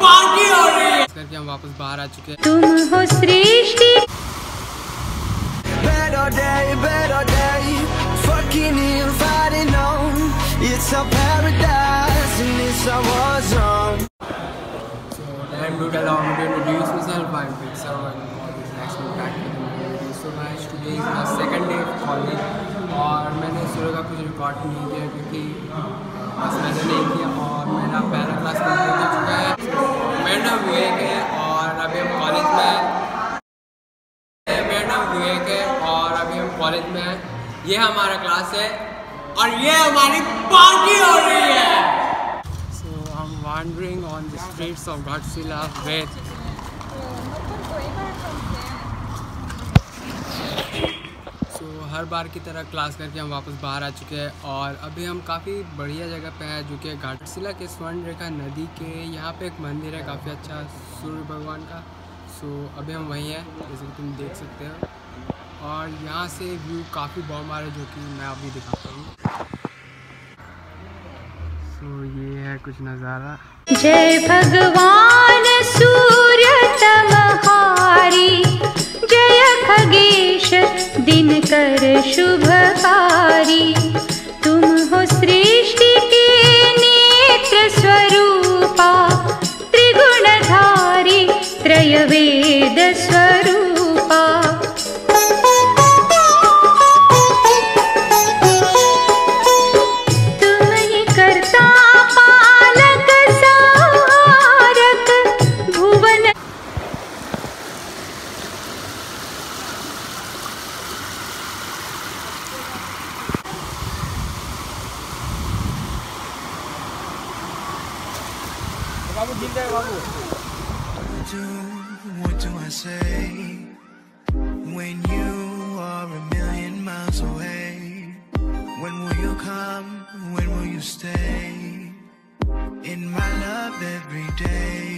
Party हो रही है। इस करके हम वापस बाहर आ चुके हैं। तुम हो सृष्टि। Better day, fucking inviting on. It's a paradise and it's a war zone. So I'm good along to introduce myself. I'm Pixar and college next week back to the video. So guys, today is my second day of college और मैंने सुबह का कुछ record नहीं किया क्योंकि बस मैंने नहीं किया और मेरा पहला क्लास कंप्लीट हो चुका है। मेरा नाम विवेक है और अभी हम कॉलेज में हैं। मेरा नाम विवेक है और अभी हम कॉलेज में हैं। ये हमारा क्लास है और ये हमारी पार्टी हो रही है। So I'm wandering on the streets of Ghatsila with हर बार की तरह क्लास करके हम वापस बाहर आ चुके हैं और अभी हम काफ़ी बढ़िया जगह पे हैं जो कि घाटशिला के स्वर्ण रेखा नदी के यहाँ पे एक मंदिर है काफ़ी अच्छा सूर्य भगवान का। सो अभी हम वहीं हैं जैसे कि तुम देख सकते हो और यहाँ से व्यू काफ़ी बॉम्ब आ रहा है जो कि मैं अभी दिखाता हूँ। सो ये है कुछ नज़ारा। जय भगवान सूर्य तमहारी, जय खगेश दिनकर शुभकारी। तुम हो सृष्टि के नेत्र स्वरूपा, त्रिगुणधारी त्रयवेद स्वरूपा। तुम ही कर्ता पालक संहारक भुवन। What do I say when you are a million miles away? When will you come? When will you stay in my love every day?